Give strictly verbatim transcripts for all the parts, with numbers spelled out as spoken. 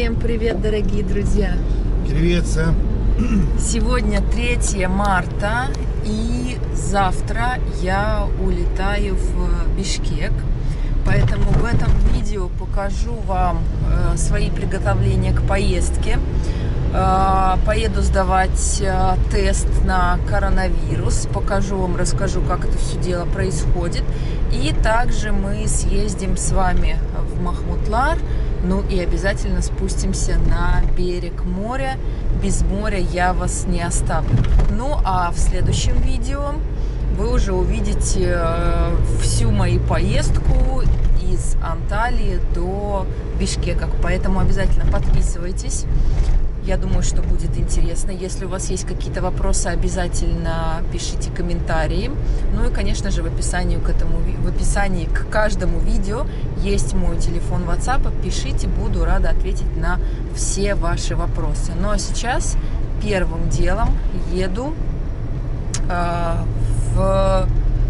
Всем привет, дорогие друзья! Привет, Сэм! Сегодня третье марта, и завтра я улетаю в Бишкек. Поэтому в этом видео покажу вам э, свои приготовления к поездке. Э, поеду сдавать э, тест на коронавирус. Покажу вам, расскажу, как это все дело происходит. И также мы съездим с вами в Махмутлар. Ну и обязательно спустимся на берег моря. Без моря я вас не оставлю. Ну а в следующем видео вы уже увидите всю мою поездку из Анталии до Бишкека. Поэтому обязательно подписывайтесь. Я думаю, что будет интересно. Если у вас есть какие-то вопросы, обязательно пишите комментарии. Ну и, конечно же, в описании к этому, в описании к каждому видео есть мой телефон WhatsApp. Пишите, буду рада ответить на все ваши вопросы. Ну а сейчас первым делом еду э, в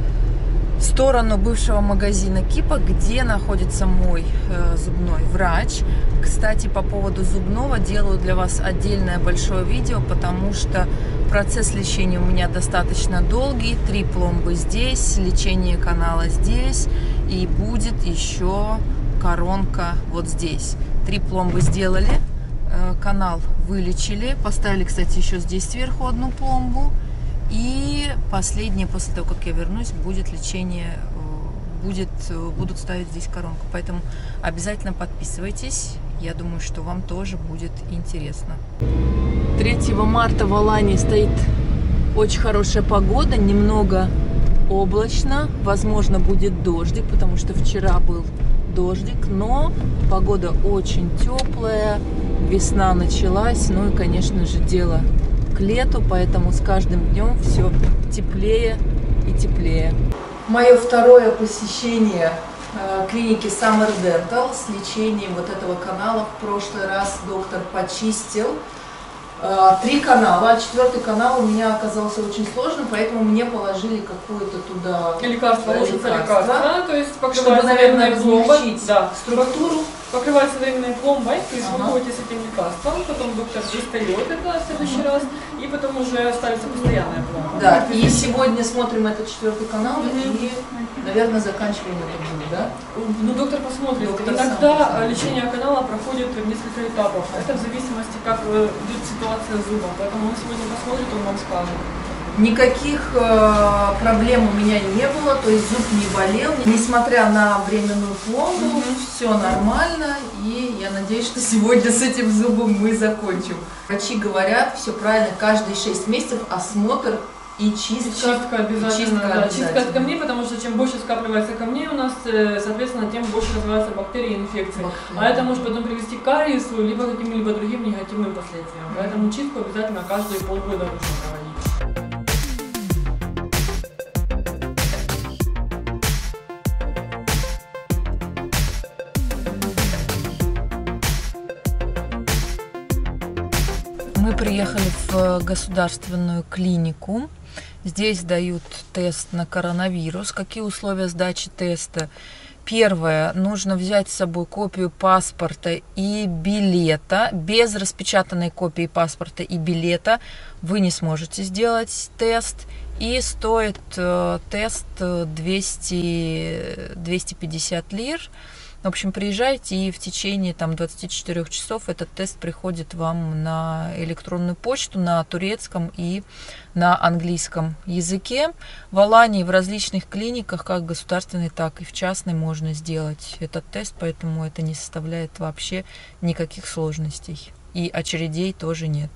сторону бывшего магазина Кипа, где находится мой э, зубной врач. Кстати, по поводу зубного делаю для вас отдельное большое видео, потому что процесс лечения у меня достаточно долгий. Три пломбы здесь, лечение канала здесь, и будет еще коронка вот здесь. Три пломбы сделали, э, канал вылечили, поставили, кстати, еще здесь сверху одну пломбу. И последнее, после того, как я вернусь, будет лечение, будет, будут ставить здесь коронку. Поэтому обязательно подписывайтесь. Я думаю, что вам тоже будет интересно. третьего марта в Алании стоит очень хорошая погода, немного облачно. Возможно, будет дождик, потому что вчера был дождик. Но погода очень теплая, весна началась. Ну и, конечно же, дело к лету, поэтому с каждым днем все теплее и теплее. Мое второе посещение э, клиники Summer Dental с лечением вот этого канала. В прошлый раз доктор почистил э, три канала, а четвертый канал у меня оказался очень сложным, поэтому мне положили какое-то туда лекарство, лекарство, лекарство да? То есть чтобы, наверное, размягчить да. структуру. Покрывается временной пломбой, то есть ага. вы ходите с этим лекарством, потом доктор достает это в следующий ага. раз, и потом уже ставится постоянная пломба. Да, и сегодня смотрим этот четвертый канал, mm-hmm. и, наверное, заканчиваем это будет, да? Ну, доктор посмотрит. Доктор Иногда лечение канала проходит в несколько этапов. Это в зависимости, как идет ситуация зуба. Поэтому он сегодня посмотрит, он вам скажет. Никаких э, проблем у меня не было, то есть зуб не болел, несмотря на временную пломбу, mm-hmm. все нормально, и я надеюсь, что сегодня с этим зубом мы закончим. Врачи говорят, все правильно, каждые шесть месяцев осмотр и чистка. И чистка обязательно, и чистка, да, обязательно. Чистка от камней, потому что чем больше скапливается камней у нас, соответственно, тем больше развиваются бактерии и инфекции. Бактерии. А это может потом привести к кариесу, либо каким-либо другим негативным последствиям. Mm-hmm. Поэтому чистку обязательно каждые полгода нужно проводить. Мы приехали в государственную клинику. Здесь дают тест на коронавирус. Какие условия сдачи теста? Первое. Нужно взять с собой копию паспорта и билета. Без распечатанной копии паспорта и билета вы не сможете сделать тест. И стоит э, тест двести, двести пятьдесят лир. В общем, приезжайте, и в течение там, двадцати четырёх часов этот тест приходит вам на электронную почту на турецком и на английском языке. В Алании в различных клиниках, как государственной, так и в частной, можно сделать этот тест, поэтому это не составляет вообще никаких сложностей. И очередей тоже нет.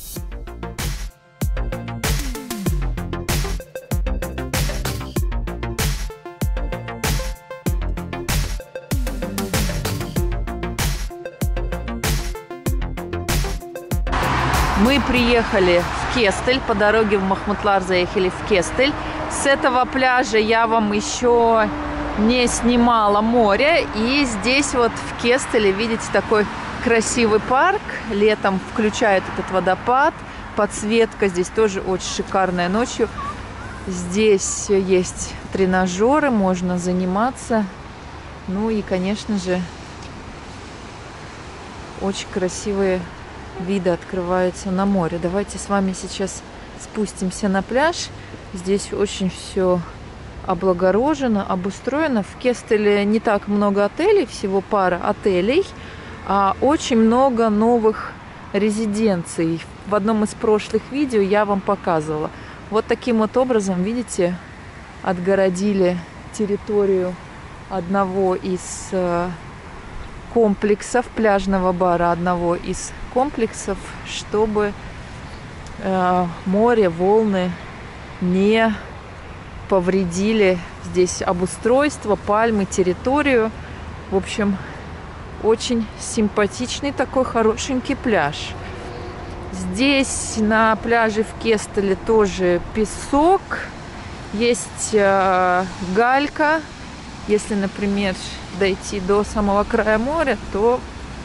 Мы приехали в Кестель, по дороге в Махмутлар заехали в Кестель. С этого пляжа я вам еще не снимала море. И здесь вот в Кестеле, видите, такой красивый парк. Летом включают этот водопад. Подсветка здесь тоже очень шикарная ночью. Здесь есть тренажеры, можно заниматься. Ну и, конечно же, очень красивые виды открываются на море. Давайте с вами сейчас спустимся на пляж. Здесь очень все облагорожено, обустроено. В Кестеле не так много отелей, всего пара отелей, а очень много новых резиденций. В одном из прошлых видео я вам показывала. Вот таким вот образом, видите, отгородили территорию одного из комплексов, пляжного бара одного из комплексов, чтобы э, море, волны не повредили здесь обустройство, пальмы, территорию. В общем, очень симпатичный такой хорошенький пляж. Здесь на пляже в Кестеле тоже песок, есть э, галька. Если, например, дойти до самого края моря, то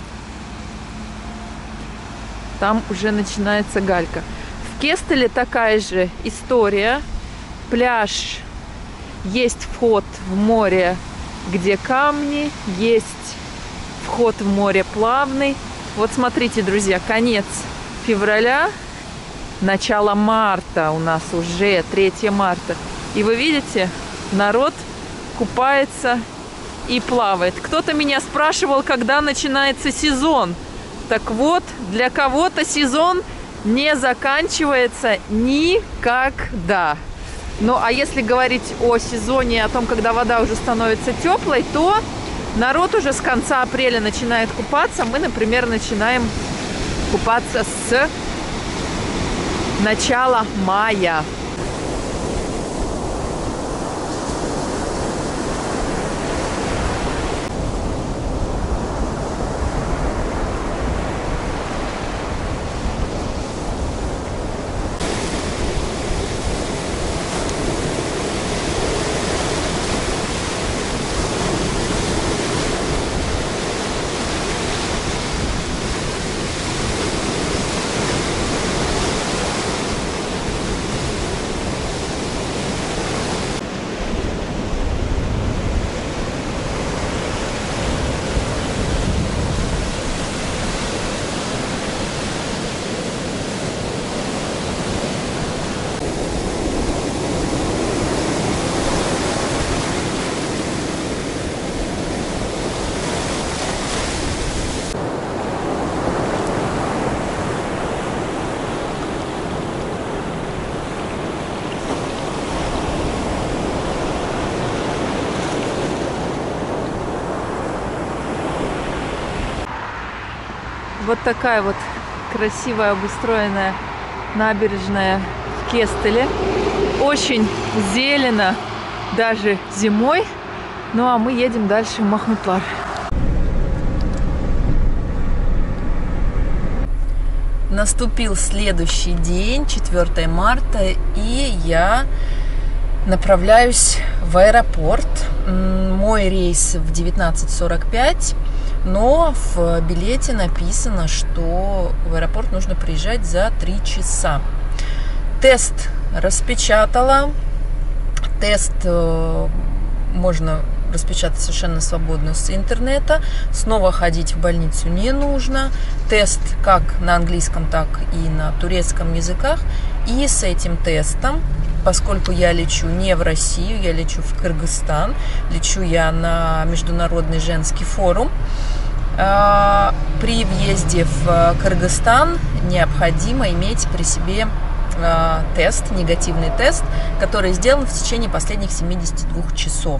там уже начинается галька. В Кестеле такая же история. Пляж, есть вход в море, где камни, есть вход в море плавный. Вот смотрите, друзья, конец февраля, начало марта у нас уже, третье марта. И вы видите, народ купается и плавает. Кто-то меня спрашивал, когда начинается сезон. Так вот, для кого-то сезон не заканчивается никогда. Ну, а если говорить о сезоне, о том, когда вода уже становится теплой, то народ уже с конца апреля начинает купаться. Мы, например, начинаем купаться с начала мая. Вот такая вот красивая обустроенная набережная в Кестеле. Очень зелено даже зимой. Ну а мы едем дальше в Махмутлар. Наступил следующий день, четвёртое марта, и я направляюсь в аэропорт. Мой рейс в девятнадцать сорок пять. Но в билете написано, что в аэропорт нужно приезжать за три часа. Тест распечатала. Тест э, можно распечатать совершенно свободно с интернета. Снова ходить в больницу не нужно. Тест как на английском, так и на турецком языках. И с этим тестом, поскольку я лечу не в Россию, я лечу в Кыргызстан, лечу я на Международный женский форум, при въезде в Кыргызстан необходимо иметь при себе тест, негативный тест, который сделан в течение последних семидесяти двух часов.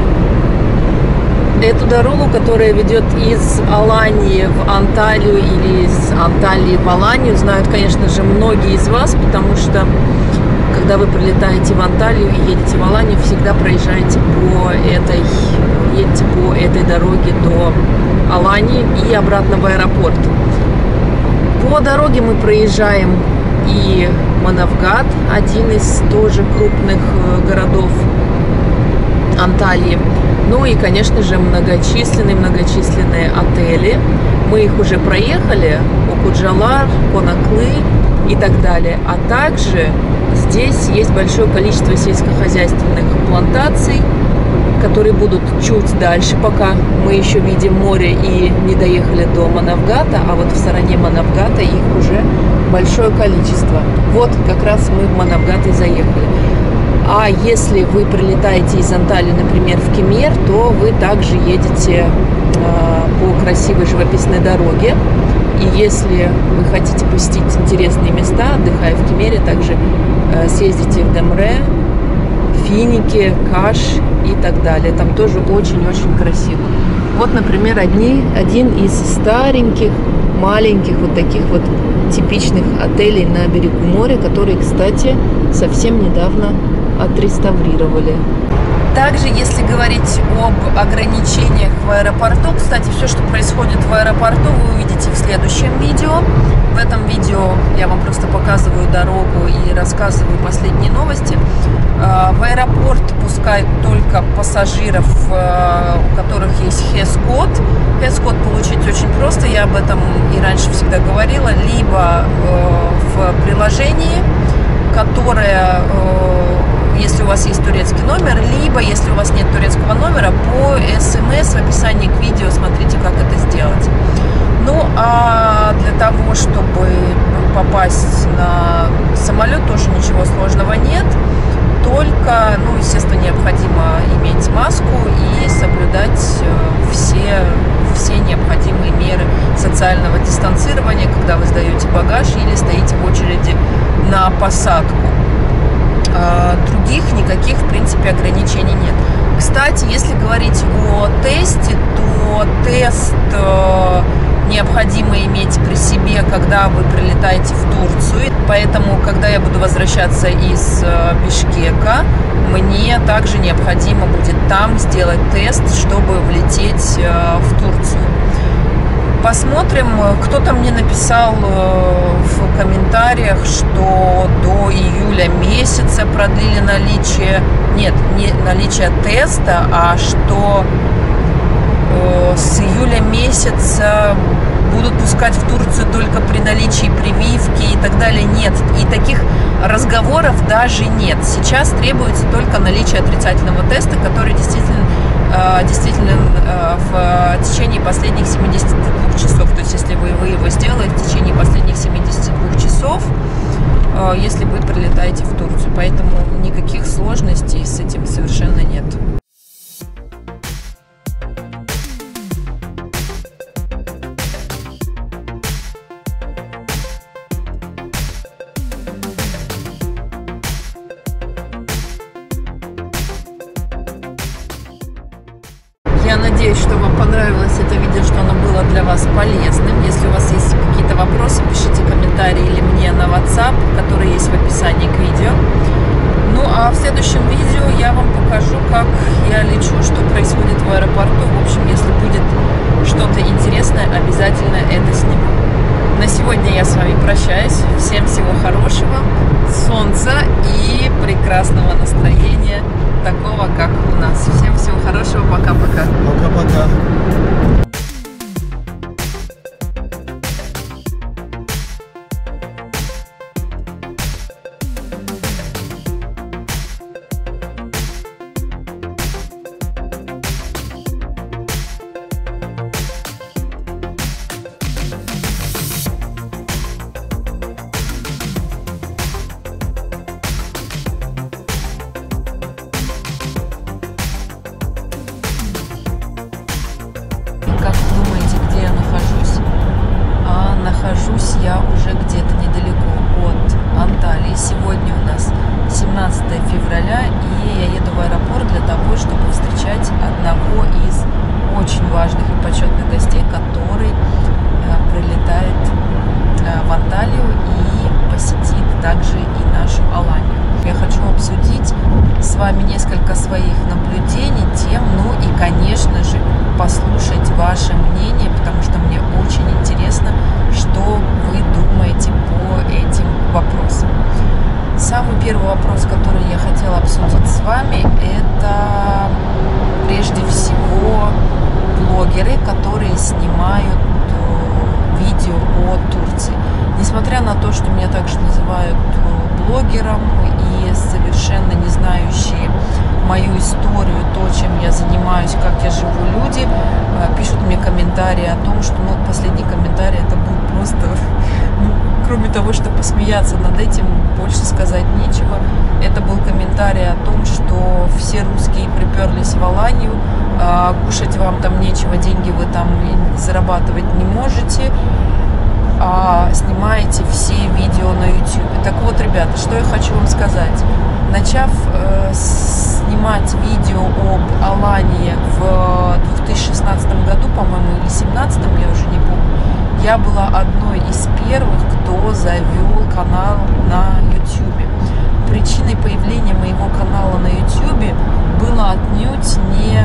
Эту дорогу, которая ведет из Алании в Анталию или из Анталии в Аланию, знают, конечно же, многие из вас, потому что когда вы прилетаете в Анталию и едете в Аланию, всегда проезжаете по этой, едете по этой дороге до Алании и обратно в аэропорт. По дороге мы проезжаем и Манавгат, один из тоже крупных городов Анталии. Ну и, конечно же, многочисленные, многочисленные отели. Мы их уже проехали, Окуджалар, Конаклы и так далее. А также здесь есть большое количество сельскохозяйственных плантаций, которые будут чуть дальше, пока мы еще видим море и не доехали до Манавгата, а вот в стороне Манавгата их уже большое количество. Вот как раз мы в Манавгат и заехали. А если вы прилетаете из Анталии, например, в Кемер, то вы также едете э, по красивой живописной дороге. И если вы хотите посетить интересные места, отдыхая в Кемере, также э, съездите в Демре, Финики, Каш и так далее. Там тоже очень-очень красиво. Вот, например, одни, один из стареньких, маленьких, вот таких вот типичных отелей на берегу моря, которые, кстати, совсем недавно отреставрировали. Также, если говорить об ограничениях в аэропорту, кстати, все, что происходит в аэропорту, вы увидите в следующем видео. В этом видео я вам просто показываю дорогу и рассказываю последние новости. В аэропорт пускают только пассажиров, у которых есть хэс-код. Хэс-код получить очень просто, я об этом и раньше всегда говорила, либо в приложении, которое, если у вас есть турецкий номер, либо, если у вас нет турецкого номера, по смс в описании к видео смотрите, как это сделать. Ну, а для того, чтобы попасть на самолет, тоже ничего сложного нет. Только, ну, естественно, необходимо иметь маску и соблюдать все, все необходимые меры социального дистанцирования, когда вы сдаете багаж или стоите в очереди на посадку. Других никаких, в принципе, ограничений нет. Кстати, если говорить о тесте, то тест необходимо иметь при себе, когда вы прилетаете в Турцию. Поэтому, когда я буду возвращаться из Бишкека, мне также необходимо будет там сделать тест, чтобы влететь в Турцию. Посмотрим. Кто-то мне написал в комментариях, что до июля месяца продлили наличие, нет, не наличие теста, а что с июля месяца будут пускать в Турцию только при наличии прививки и так далее. Нет, и таких разговоров даже нет. Сейчас требуется только наличие отрицательного теста, который действительно, действительно в течение последних семидесяти двух часов. То есть, если вы, вы его сделаете в течение последних семидесяти двух часов, если вы прилетаете в Турцию. Поэтому никаких сложностей с этим совершенно нет. Я надеюсь, что вам понравилось это видео, что оно было для вас полезным. Если у вас есть какие-то вопросы, пишите комментарии или мне на WhatsApp, который есть в описании к видео. Ну а в следующем видео я вам покажу, как я лечу, что происходит в аэропорту. В общем, если будет что-то интересное, обязательно это сниму. На сегодня я с вами прощаюсь. Всем всего хорошего, солнца и прекрасного настроения, такого, как у нас. Всем всего хорошего, пока-пока. Пока-пока. Нахожусь я уже где-то недалеко от Анталии. Сегодня у нас семнадцатое февраля, и я еду в аэропорт для того, чтобы встречать одного из очень важных и почетных гостей, который прилетает в Анталию и посетит также и нашу Аланию. Я хочу обсудить с вами несколько своих наблюдений, тем, ну и, конечно же, послушать ваше мнение, потому что мне очень интересно, что вы думаете по этим вопросам. Самый первый вопрос, который я хотела обсудить с вами, это прежде всего блогеры, которые снимают видео о Турции. Несмотря на то, что меня также называют блогером и совершенно не знающие мою историю, то, чем я занимаюсь, как я живу, люди пишут мне комментарии о том, что, ну, последний комментарий, это был просто, ну, кроме того, что посмеяться над этим, больше сказать нечего. Это был комментарий о том, что все русские приперлись в Аланию, кушать вам там нечего, деньги вы там зарабатывать не можете, а снимаете все видео на YouTube. Так вот, ребята, что я хочу вам сказать. Начав э, снимать видео об Алании в две тысячи шестнадцатом году, по-моему, или две тысячи семнадцатом, я уже не помню, я была одной из первых, кто завел канал на YouTube. Причиной появления моего канала на YouTube было отнюдь не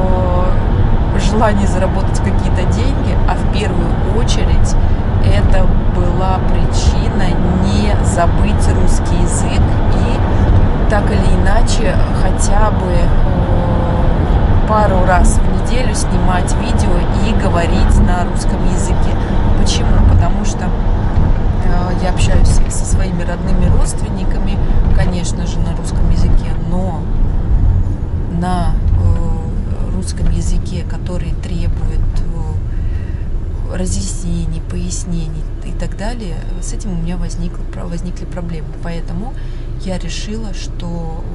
э, желание заработать какие-то деньги, а в первую очередь это была причина не забыть русский язык и так или иначе хотя бы э, пару раз в неделю снимать видео и говорить на русском языке. Почему? Потому что э, я общаюсь со своими родными родственниками, конечно же, на русском языке, но на э, русском языке, который требует э, разъяснений, пояснений и так далее, с этим у меня возникло, возникли проблемы. Поэтому я решила, что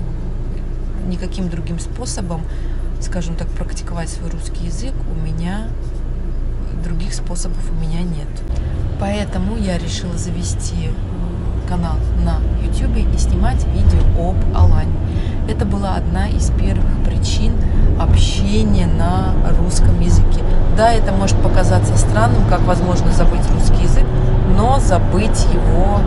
никаким другим способом, скажем так, практиковать свой русский язык у меня, других способов у меня нет. Поэтому я решила завести канал на YouTube и снимать видео об Алании. Это была одна из первых причин общения на русском языке. Да, это может показаться странным, как возможно забыть русский язык, но забыть его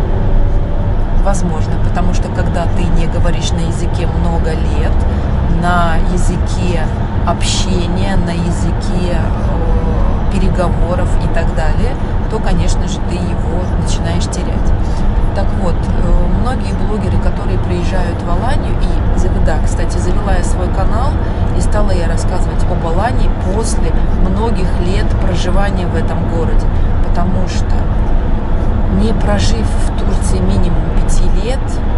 возможно, потому что когда ты не говоришь на языке много лет, на языке общения, на языке э, переговоров и так далее, то, конечно же, ты его начинаешь терять. Так вот, э, многие блогеры, которые приезжают в Аланию, и, да, кстати, завела я свой канал, и стала я рассказывать об Алании после многих лет проживания в этом городе, потому что, не прожив в Турции минимум пяти лет,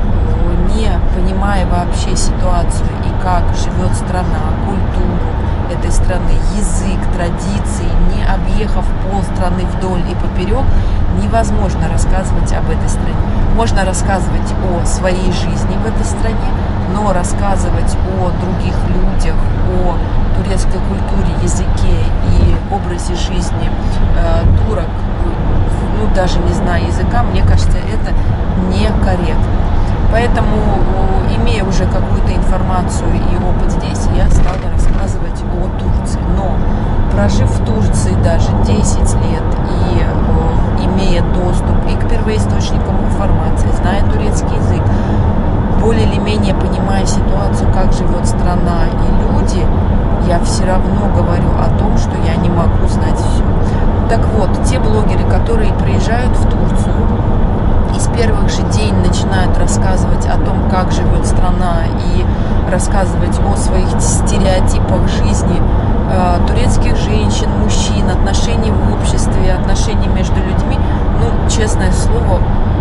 не понимая вообще ситуацию и как живет страна, культуру этой страны, язык, традиции, не объехав полстраны вдоль и поперек, невозможно рассказывать об этой стране. Можно рассказывать о своей жизни в этой стране, но рассказывать о других людях, о турецкой культуре, языке и образе жизни э, турок, ну, даже не зная языка, мне кажется, это некорректно. Поэтому, имея уже какую-то информацию и опыт здесь, я стала рассказывать о Турции. Но, прожив в Турции даже десять лет и э, имея доступ и к первоисточникам информации, зная турецкий язык, более или менее понимая ситуацию, как живет страна и люди, я все равно говорю о том, что я не могу знать все. Так вот, те блогеры, которые приезжают в Турцию и с первых же дней начинают рассказывать о том, как живет страна, и рассказывать о своих стереотипах жизни э, турецких женщин, мужчин, отношений в обществе, отношений между людьми, ну, честное слово,